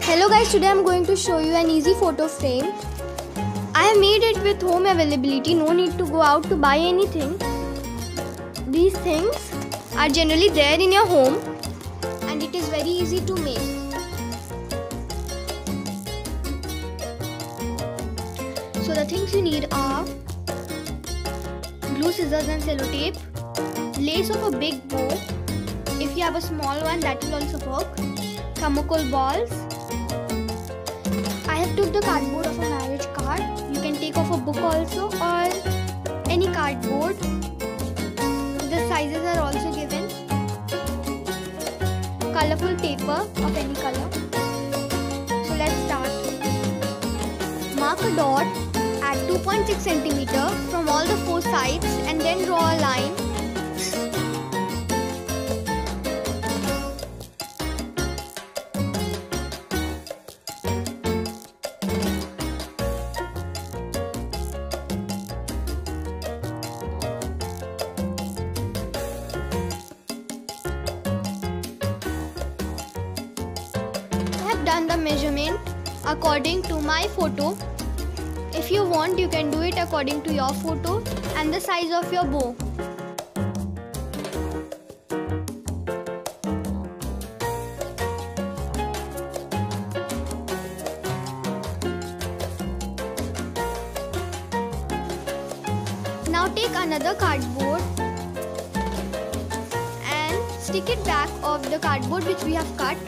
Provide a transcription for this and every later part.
Hello guys, today I'm going to show you an easy photo frame. I have made it with home availability, no need to go out to buy anything. These things are generally there in your home and it is very easy to make. So the things you need are glue, scissors and sellotape, lace of a big bow, if you have a small one that will also work, thermocol balls. I have took the cardboard of a marriage card. You can take off a book also or any cardboard. The sizes are also given. Colorful paper of any color. So let's start. Mark a dot at 2.6 cm from all the four sides and then draw a line. Done the measurement according to my photo. If you want, you can do it according to your photo and the size of your bow. Now take another cardboard and stick it back of the cardboard which we have cut.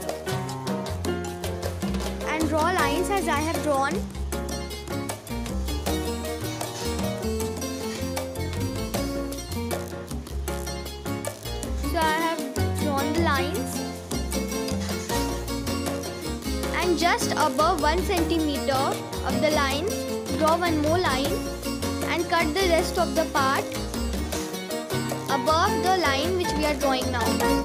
Draw lines as I have drawn. So I have drawn the lines and just above 1 cm of the line draw one more line and cut the rest of the part above the line which we are drawing now.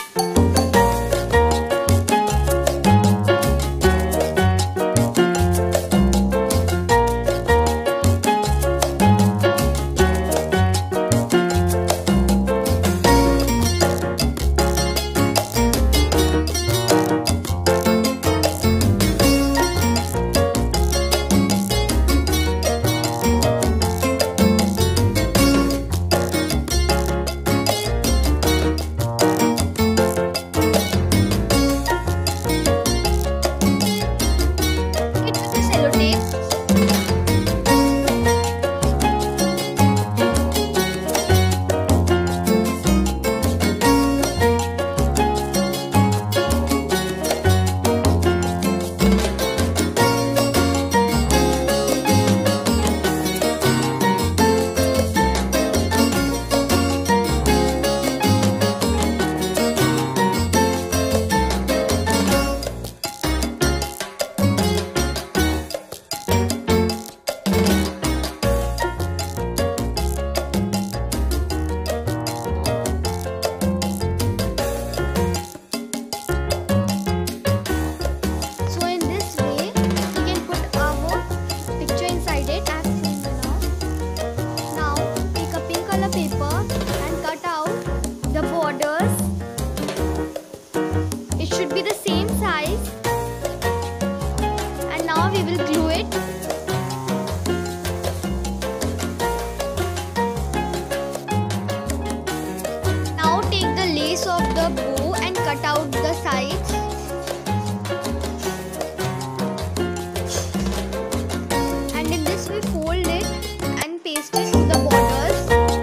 Should be the same size and now we will glue it. Now take the lace of the bow and cut out the sides. And in this way fold it and paste it to the borders.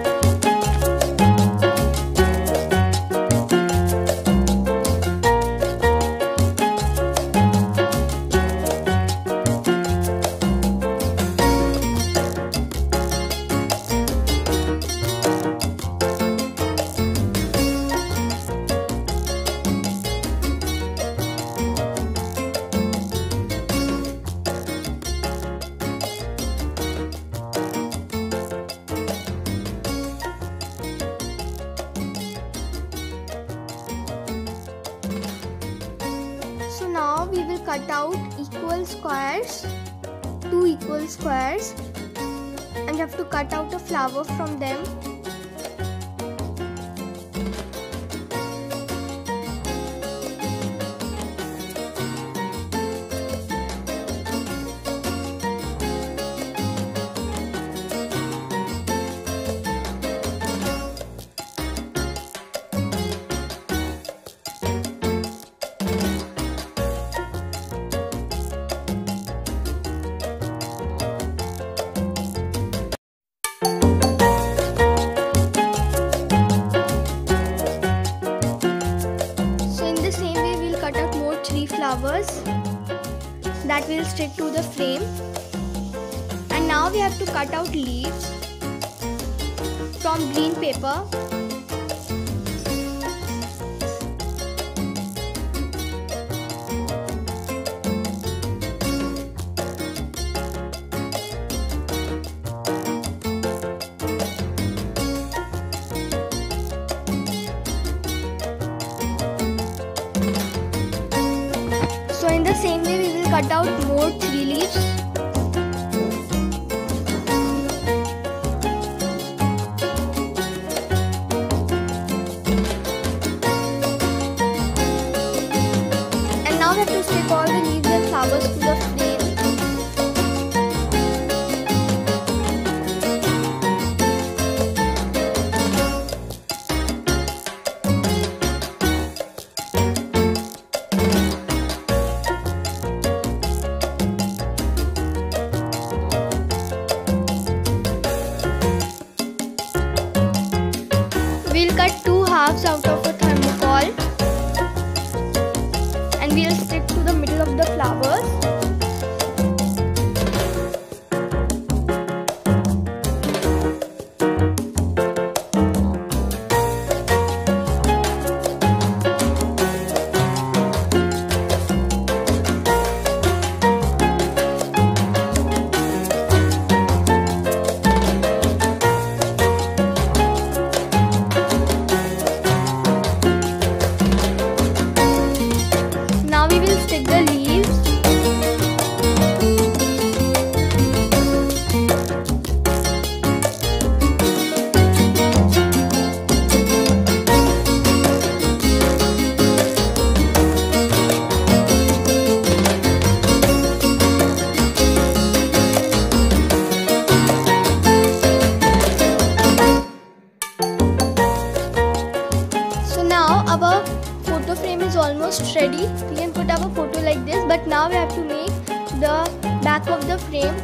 So now we will cut out equal squares, 2 equal squares, and you have to cut out a flower from them. that will stick to the frame. And now we have to cut out leaves from green paper. So in the same way we will cut out more 3 leaves. And now we have to stick all the leaves and flowers to the frame. We'll cut 2 halves out of a thermocol and we'll stick to the middle of the flowers. Now we will stick the leaves. So now our photo frame is almost ready. We can put our photo like this, but now we have to make the back of the frame.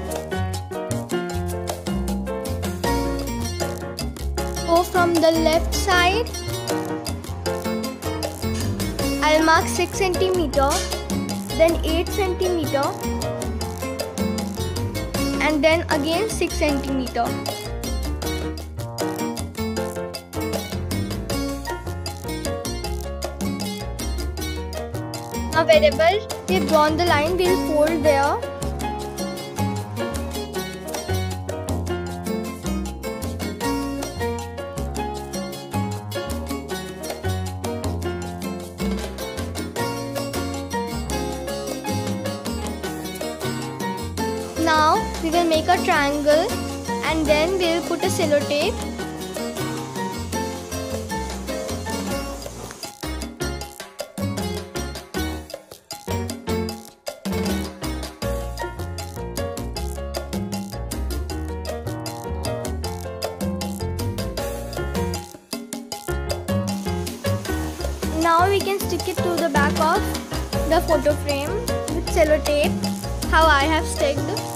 So from the left side, I'll mark 6 cm, then 8 cm, and then again 6 cm. Now wherever we have drawn the line, we'll fold there. Now we will make a triangle and then we'll put a sellotape. Now we can stick it to the back of the photo frame with sellotape, how I have sticked.